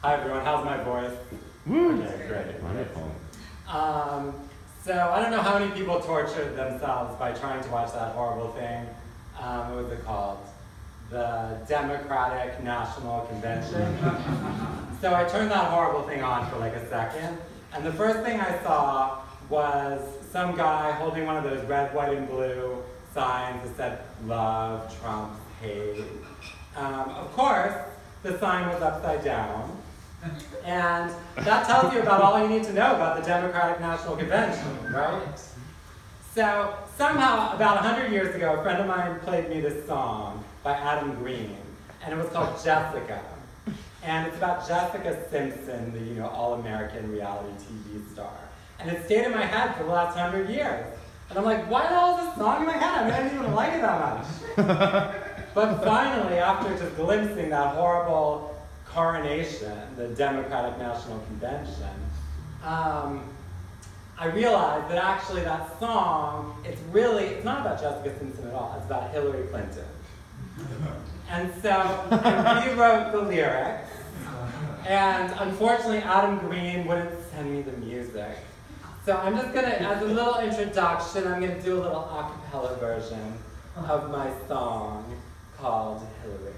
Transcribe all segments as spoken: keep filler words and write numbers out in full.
Hi everyone, how's my voice? Woo! Okay, great. Wonderful. Um, so I don't know how many people tortured themselves by trying to watch that horrible thing. Um, what was it called? The Democratic National Convention. So I turned that horrible thing on for like a second, and the first thing I saw was some guy holding one of those red, white, and blue signs that said, "Love trumps hate." Um, of course, the sign was upside down. And that tells you about all you need to know about the Democratic National Convention, right? So somehow, about one hundred years ago, a friend of mine played me this song by Adam Green, and it was called Jessica. And it's about Jessica Simpson, the you know all-American reality T V star. And it stayed in my head for the last hundred years. And I'm like, why the hell is this song in my head? I mean, I didn't even like it that much. But finally, after just glimpsing that horrible coronation, the Democratic National Convention, um, I realized that actually that song, it's really, it's not about Jessica Simpson at all, it's about Hillary Clinton. And so I rewrote the lyrics, and unfortunately Adam Green wouldn't send me the music. So I'm just gonna, as a little introduction, I'm gonna do a little a cappella version of my song called Hillary.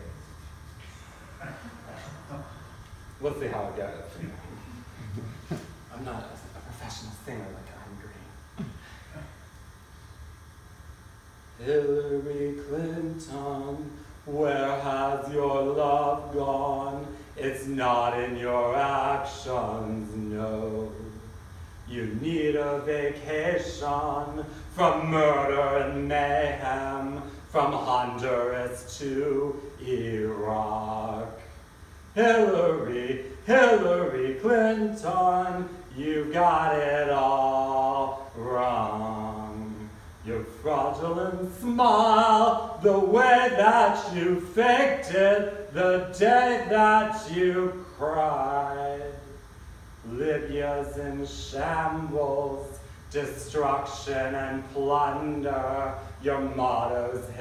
We'll see how it goes. I'm not a, a professional singer like Adam Green. Hillary Clinton, where has your love gone? It's not in your actions, no. You need a vacation from murder and mayhem, from Honduras to Iraq. Hillary, Hillary Clinton, you got it all wrong. Your fraudulent smile, the way that you faked it, the day that you cried. Libya's in shambles, destruction and plunder, your motto's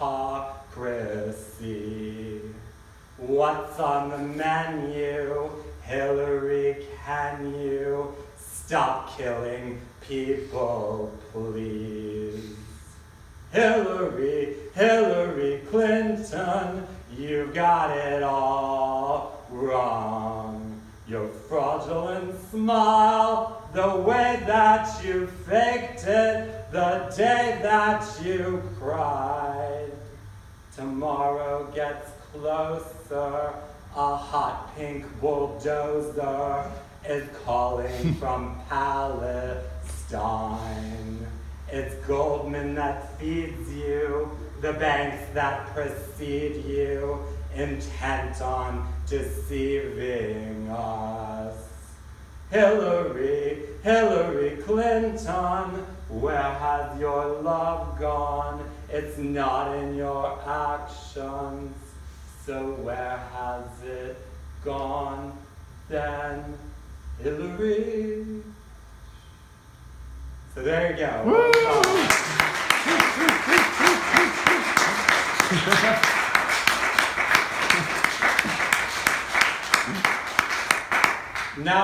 hypocrisy. What's on the menu? Hillary, can you stop killing people, please? Hillary, Hillary Clinton, you've got it all wrong. Your fraudulent smile, the way that you faked it, the day that you cried. Tomorrow gets closer, a hot pink bulldozer is calling from Palestine. It's Goldman that feeds you, the banks that precede you, intent on deceiving us. Hillary, Hillary Clinton, where has your love gone? It's not in your actions. So where has it gone then, Hillary? So there you go. Now